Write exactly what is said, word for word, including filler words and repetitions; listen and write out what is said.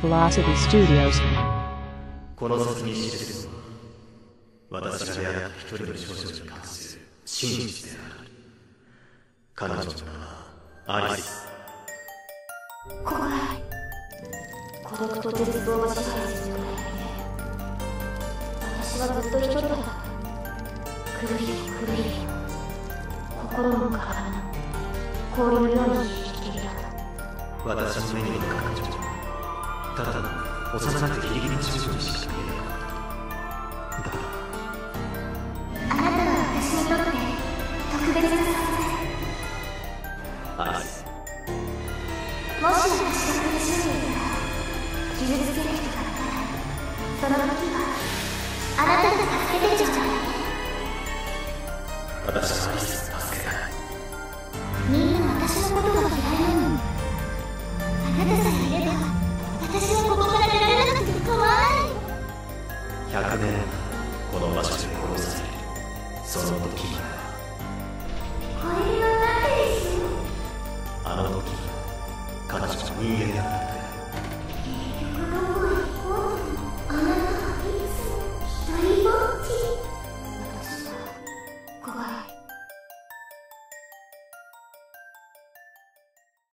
Velocity Studios。 この先に記しているのは、私が出会った一人の少女に関する真実である。彼女の名はアリス。 怖い。孤独と絶望を支配する暗闇で、私はずっと一人だった。狂い狂い心も体も氷のように生きていた。 私の目に見た彼女はただの幼くてギリギリの少女にしか見えなかった。だあなたは私にとって特別な存在。アリス、 もし私が苦しんでいたら傷つける人がいたら、その時はあなたが助けてちょうだい。 私はアリスを助けたい。 みんな私のことが嫌いなのに、あなたさえいれば私はここから出られなくて構わない。 ひゃくねんこの場所で殺されるその時には、 これではないですよ。 あの時彼女は人間だった。